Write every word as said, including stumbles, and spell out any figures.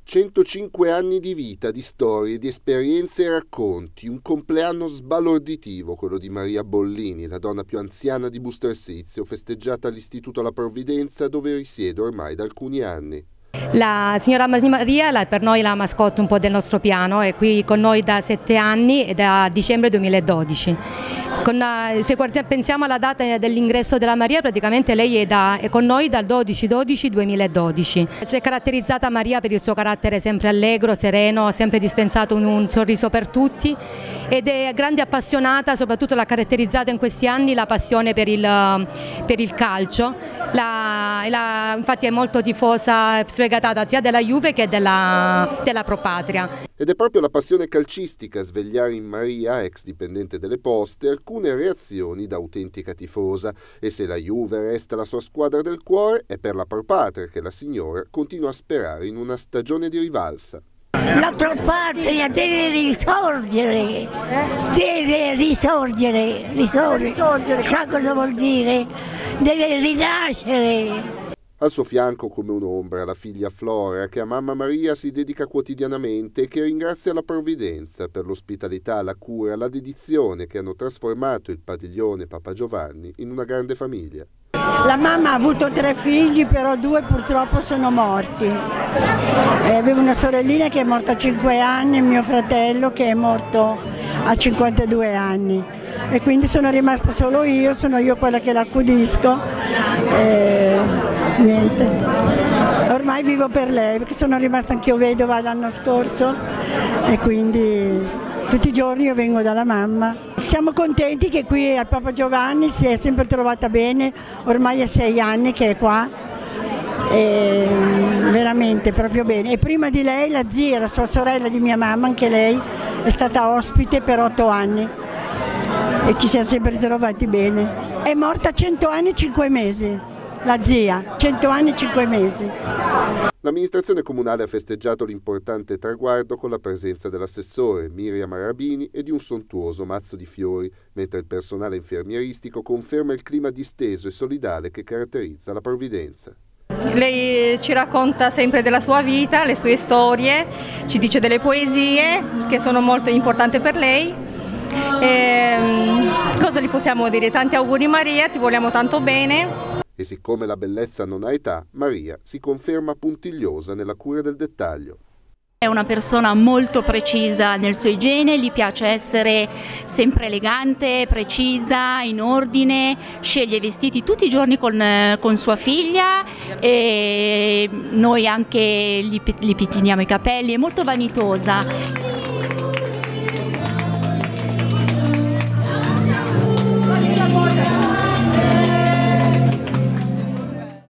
centocinque anni di vita, di storie, di esperienze e racconti, un compleanno sbalorditivo quello di Maria Bollini, la donna più anziana di Busto Arsizio, festeggiata all'Istituto La Provvidenza dove risiede ormai da alcuni anni. La signora Maria la, per noi è la mascotte un po' del nostro piano, è qui con noi da sette anni e da dicembre duemiladodici. Con, se guardiamo, pensiamo alla data dell'ingresso della Maria, praticamente lei è, da, è con noi dal dodici dodici duemiladodici. Si è caratterizzata Maria per il suo carattere sempre allegro, sereno, ha sempre dispensato un, un sorriso per tutti ed è grande appassionata, soprattutto l'ha caratterizzata in questi anni la passione per il, per il calcio. La, la, infatti è molto tifosa, sfegatata sia della Juve che della, della Pro Patria. Ed è proprio la passione calcistica a svegliare in Maria, ex dipendente delle Poste, alcune reazioni da autentica tifosa. E se la Juve resta la sua squadra del cuore, è per la Pro Patria che la signora continua a sperare in una stagione di rivalsa. La Pro Patria deve risorgere, deve risorgere, risorgere, sa cosa vuol dire? Deve rinascere. Al suo fianco come un'ombra la figlia Flora che a mamma Maria si dedica quotidianamente e che ringrazia la Provvidenza per l'ospitalità, la cura, la dedizione che hanno trasformato il padiglione Papa Giovanni in una grande famiglia. La mamma ha avuto tre figli, però due purtroppo sono morti. E avevo una sorellina che è morta a cinque anni e mio fratello che è morto a cinquantadue anni. E quindi sono rimasta solo io, sono io quella che la accudisco. E niente. Ormai vivo per lei perché sono rimasta anch'io vedova l'anno scorso e quindi tutti i giorni io vengo dalla mamma. Siamo contenti che qui al Papa Giovanni si è sempre trovata bene, ormai è sei anni che è qua, e veramente proprio bene. E prima di lei la zia, la sua sorella di mia mamma, anche lei è stata ospite per otto anni e ci siamo sempre trovati bene. È morta a cento anni e cinque mesi, la zia, cento anni e cinque mesi. L'amministrazione comunale ha festeggiato l'importante traguardo con la presenza dell'assessore Miriam Arabini e di un sontuoso mazzo di fiori, mentre il personale infermieristico conferma il clima disteso e solidale che caratterizza la Provvidenza. Lei ci racconta sempre della sua vita, le sue storie, ci dice delle poesie che sono molto importanti per lei. E, cosa gli possiamo dire? Tanti auguri Maria, ti vogliamo tanto bene. E siccome la bellezza non ha età, Maria si conferma puntigliosa nella cura del dettaglio. È una persona molto precisa nel suo igiene, gli piace essere sempre elegante, precisa, in ordine, sceglie i vestiti tutti i giorni con, con sua figlia e noi anche gli, gli pettiniamo i capelli, è molto vanitosa.